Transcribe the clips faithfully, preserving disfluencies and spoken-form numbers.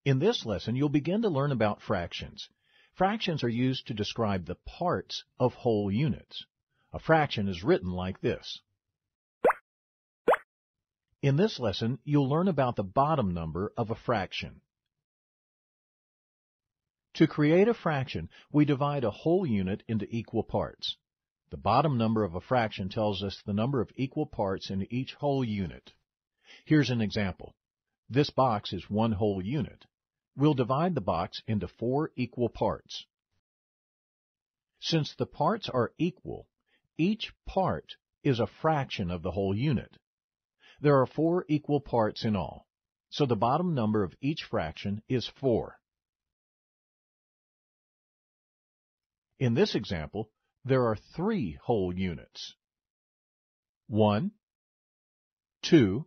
In this lesson, you'll begin to learn about fractions. Fractions are used to describe the parts of whole units. A fraction is written like this. In this lesson, you'll learn about the bottom number of a fraction. To create a fraction, we divide a whole unit into equal parts. The bottom number of a fraction tells us the number of equal parts in each whole unit. Here's an example. This box is one whole unit. We'll divide the box into four equal parts. Since the parts are equal, each part is a fraction of the whole unit. There are four equal parts in all, so the bottom number of each fraction is four. In this example, there are three whole units. One, two,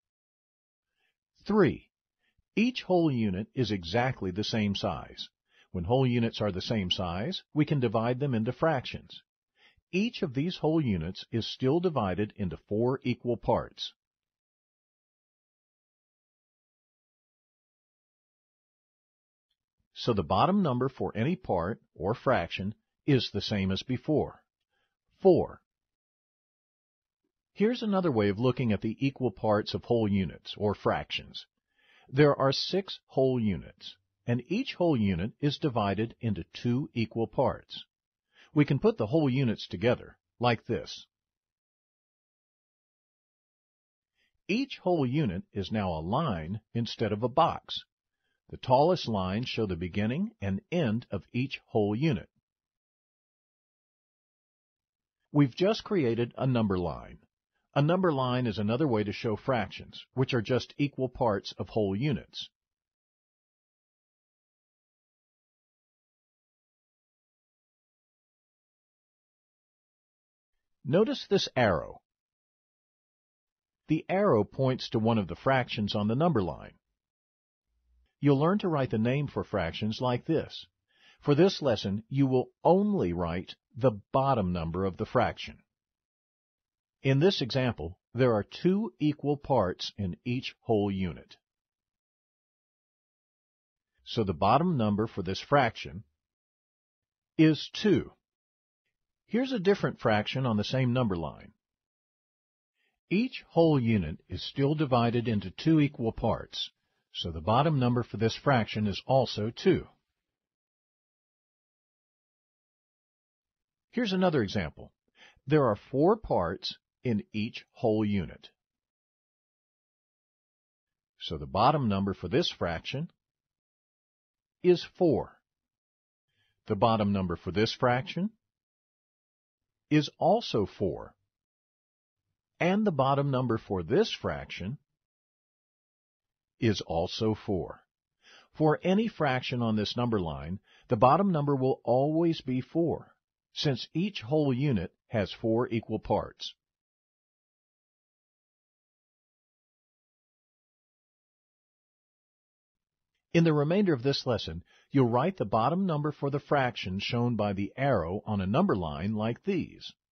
three. Each whole unit is exactly the same size. When whole units are the same size, we can divide them into fractions. Each of these whole units is still divided into four equal parts. So the bottom number for any part or fraction is the same as before, four. Here's another way of looking at the equal parts of whole units or fractions. There are six whole units, and each whole unit is divided into two equal parts. We can put the whole units together, like this. Each whole unit is now a line instead of a box. The tallest lines show the beginning and end of each whole unit. We've just created a number line. A number line is another way to show fractions, which are just equal parts of whole units. Notice this arrow. The arrow points to one of the fractions on the number line. You'll learn to write the name for fractions like this. For this lesson, you will only write the bottom number of the fraction. In this example, there are two equal parts in each whole unit. So the bottom number for this fraction is two. Here's a different fraction on the same number line. Each whole unit is still divided into two equal parts, so the bottom number for this fraction is also two. Here's another example. There are four parts in each whole unit. So the bottom number for this fraction is four. The bottom number for this fraction is also four. And the bottom number for this fraction is also four. For any fraction on this number line, the bottom number will always be four, since each whole unit has four equal parts. In the remainder of this lesson, you'll write the bottom number for the fraction shown by the arrow on a number line like these.